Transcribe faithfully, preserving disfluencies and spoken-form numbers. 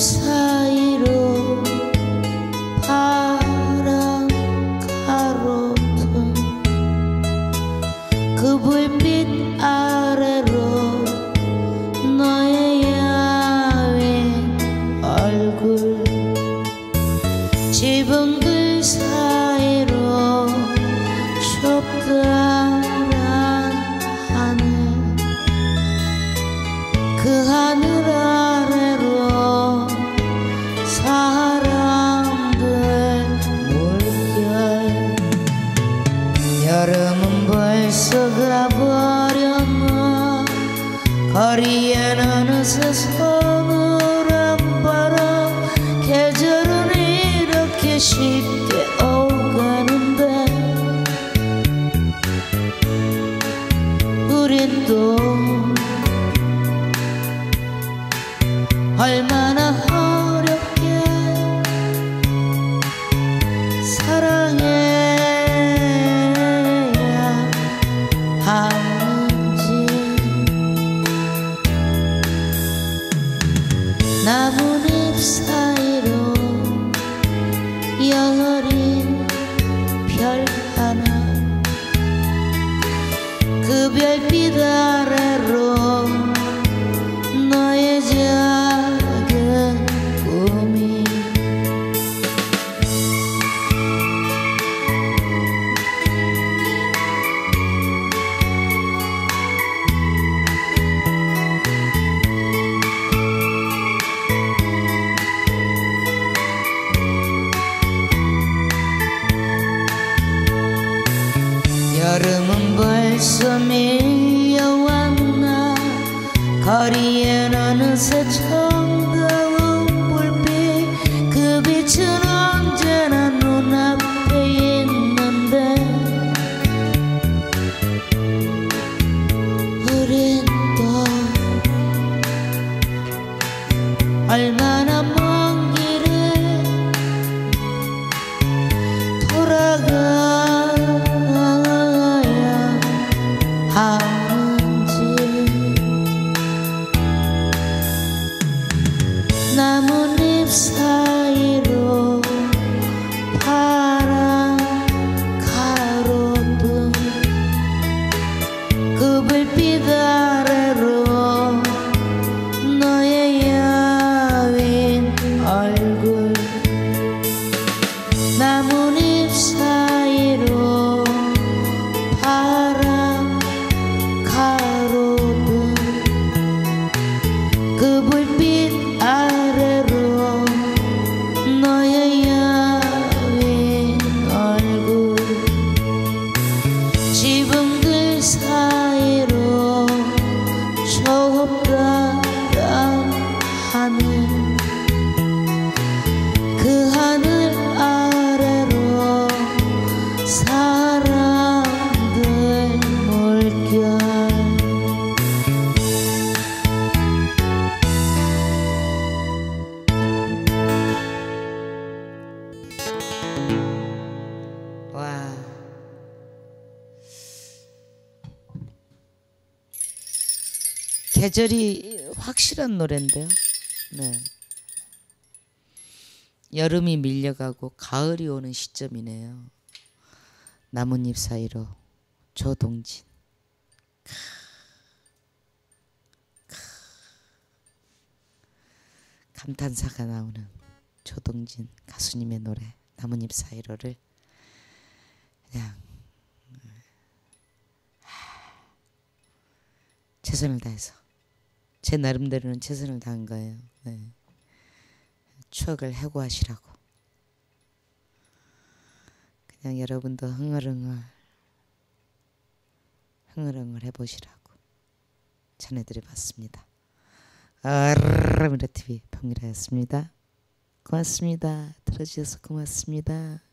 사이로 바람 가로등 그 불빛 아래로 너의 야윈 얼굴 지붕들 사이로 좁다란 하늘 그 하늘 아래로 사람들 물결 여름은 벌써 가버렸나 거리엔 어느새 서늘한 계절은 이렇게 쉽게 오가는데 우린 또 얼마나 어렵게 사랑해야 하는지 나뭇잎 사이로 여린 별 하나 그 별빛 아래로 너의 작은 꿈이 여름은 벌써 밀려왔나 거리엔 어느새 정다운 불빛 그 빛은 언제나 눈앞에 있는데 우린 또 얼마나 먼 길을 돌아가 하는지 나뭇잎 사이로 파란 가로등 그 불빛 아래로 너의 야윈 얼굴 나뭇잎 사이로 파란 가로등 그 불빛 아래로 너의 야윈 얼굴 지붕들 사이로 좁다란 하늘 그 하늘 아래로 사람들 물결 와 계절이 확실한 노래인데요. 네. 여름이 밀려가고 가을이 오는 시점이네요. 나뭇잎 사이로 조동진. 감탄사가 나오는 조동진 가수님의 노래 나뭇잎 사이로를 그냥 최선을 다해서 제 나름대로는 최선을 다한 거예요. 네. 추억을 해고하시라고 그냥 여러분도 흥얼흥얼 흥얼흥얼 해보시라고 전해드려봤습니다. 아르르미라티비 평일아였습니다. 고맙습니다. 들어주셔서 고맙습니다.